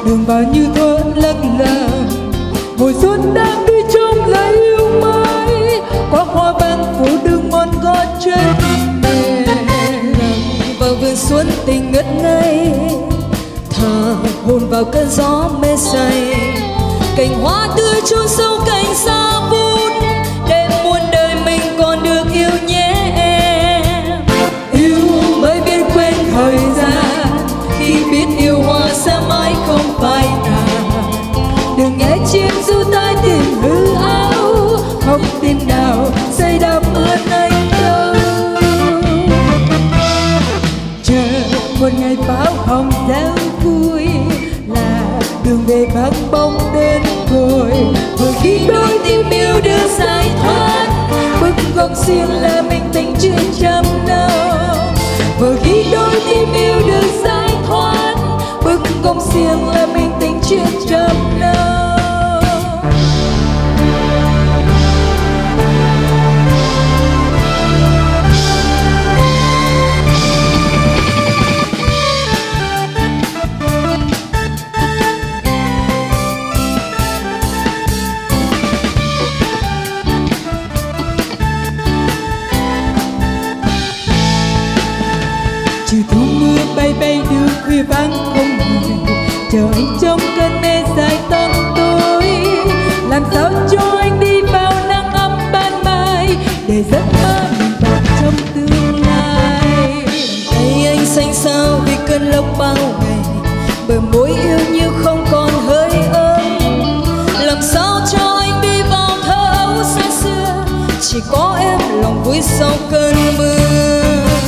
hương vào như thôn lắc lờ. Mùa xuân đang đi trong lá yêu mới, có hoa vàng phủ đường mòn gót chân mềm. Vào vườn xuân tình ngất ngây, thở hồn vào cơn gió mê say. Cành hoa tươi chôn sâu cành xa vút, để muôn đời mình còn được yêu nhé em. Yêu mới biết quên thời gian, khi biết yêu hoa sẽ mãi không phai tàn. đừng nghe chim ru tai tìm hư áo, không tin nào say đắm ướt anh đâu. Chờ một ngày pháo hồng giao vui, là đường về vắng bóng đơn côi. Vừa khi đôi tim yêu được giải thoát, bức góc riêng là mình tình chưa chăm nào. vừa khi đôi tim yêu được giải thoát, bức góc riêng là mình tình chưa chăm nào. Chiều thu mưa bay bay đưa khuya vắng không người, chờ anh trong cơn mê dài tăm tối. Làm sao cho anh đi vào nắng ấm ban mai, để giấc mơ mình bạc trong tương lai. tay anh xanh xao vì cơn lốc bao ngày, bờ môi yêu như không còn hơi ấm. Làm sao cho anh đi vào thơ ấu xa xưa, chỉ có em lòng vui sau cơn mưa.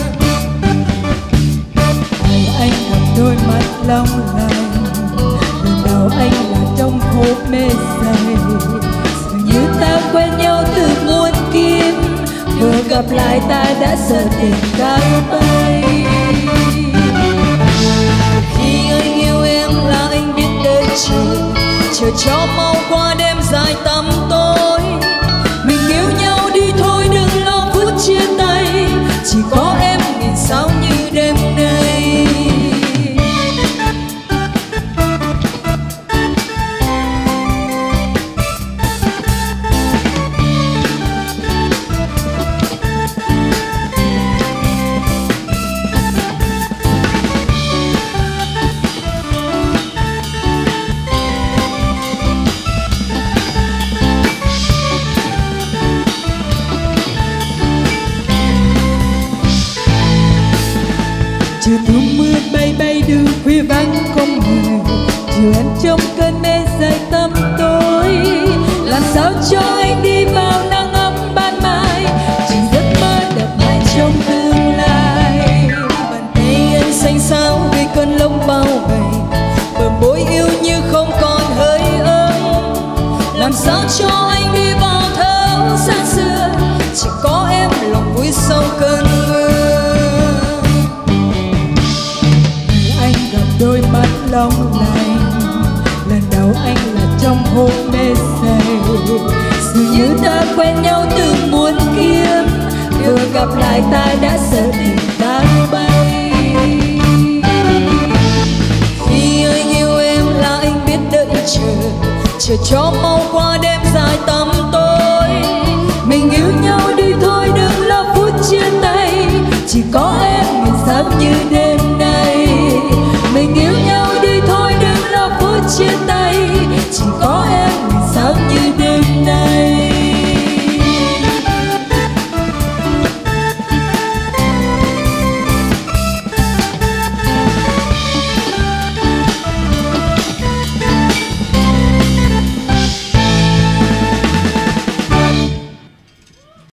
Anh gặp đôi mắt long lanh, lần đầu anh là trong hộp mê say. Dường như ta quen nhau từ muôn kiếp, vừa gặp lại ta đã sợ tình cao bay. Khi anh yêu em là anh biết đợi chờ cho mau qua đêm dài tăm tối. Mình yêu nhau đi thôi đừng lo phút chia tay, chỉ có em nghìn sao như đêm nay. Chiều thu mưa bay bay đưa khuya vắng không người, chiều em trong cơn mê dài tăm tối. Làm sao cho anh đi vào nắng ấm ban mai, chỉ giấc mơ đẹp mãi trong tương lai. Bàn tay anh xanh xao vì cơn lốc bao ngày, bờ môi yêu như không còn hơi ấm. Làm sao cho anh đi vào thơ ấu xa xưa, chỉ có em lòng vui sau cơn mưa. Đôi mắt long lanh, lần đầu anh là trong hôn mê say. Dường như ta quen nhau từ muôn kiếp, vừa gặp lại ta đã sợ tình tan bay. Khi anh yêu em là anh biết đợi chờ cho mau